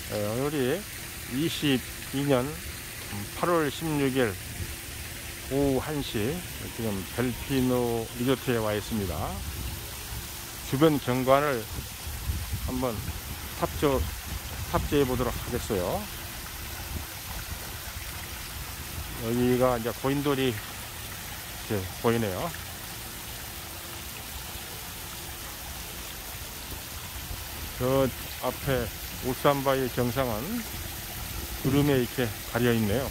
오늘이 22년 8월 16일 오후 1시 지금 델피노 리조트에 와 있습니다. 주변 경관을 한번 탑재해 보도록 하겠어요. 여기가 이제 고인돌이 이렇게 보이네요. 저 앞에 울산바위 정상은 구름에 이렇게 가려 있네요.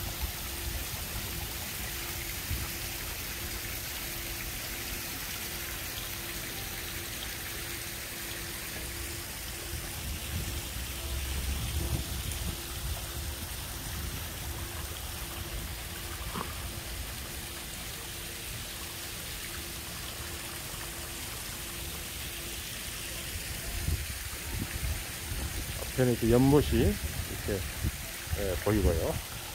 앞에는 이렇게 연못이 이렇게 보이고요.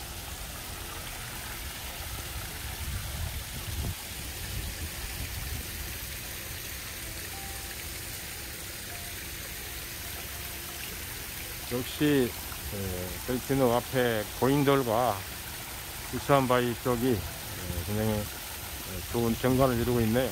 역시 델피노 앞에 고인돌과 울산바위 쪽이 굉장히 좋은 경관을 이루고 있네요.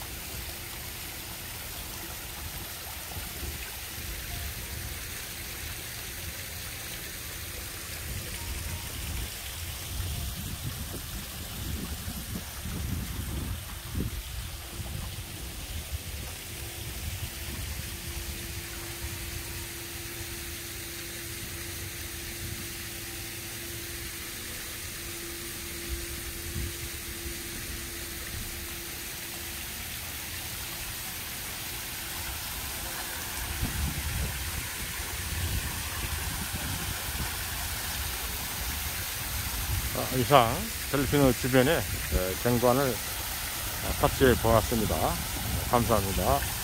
이상 델피노 주변의 경관을 탑재해 보았습니다. 감사합니다.